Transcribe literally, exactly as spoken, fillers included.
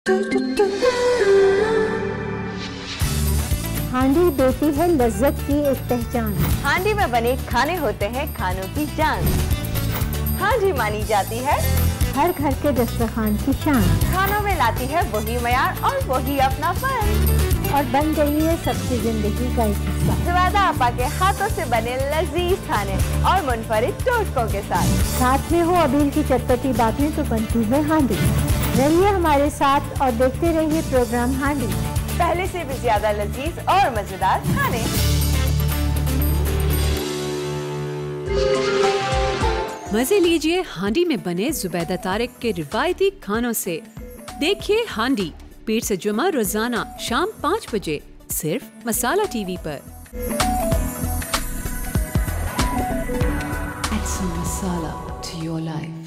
हांडी देती है लज्जत की एक पहचान। हांडी में बने खाने होते हैं खानों की जान। हांडी मानी जाती है हर घर के दस्तरखान की शान। खानों में लाती है वही मयार और वही अपनापन, और बन गई है सबकी जिंदगी का एक हिस्सा। जुबैदा आपा के हाथों से बने लजीज खाने और मुनफरिद टोटकों के साथ साथ में हो अबीर की चटपटी बातें तो बनती है हांडी। रहिए हमारे साथ और देखते रहिए प्रोग्राम हांडी। पहले से भी ज्यादा लजीज और मजेदार खाने। मजे लीजिए हांडी में बने जुबैदा तारिक के रिवायती खानों से। देखिए हांडी पीर से जुमा रोजाना शाम पाँच बजे सिर्फ मसाला टीवी पर। Add some masala to your life.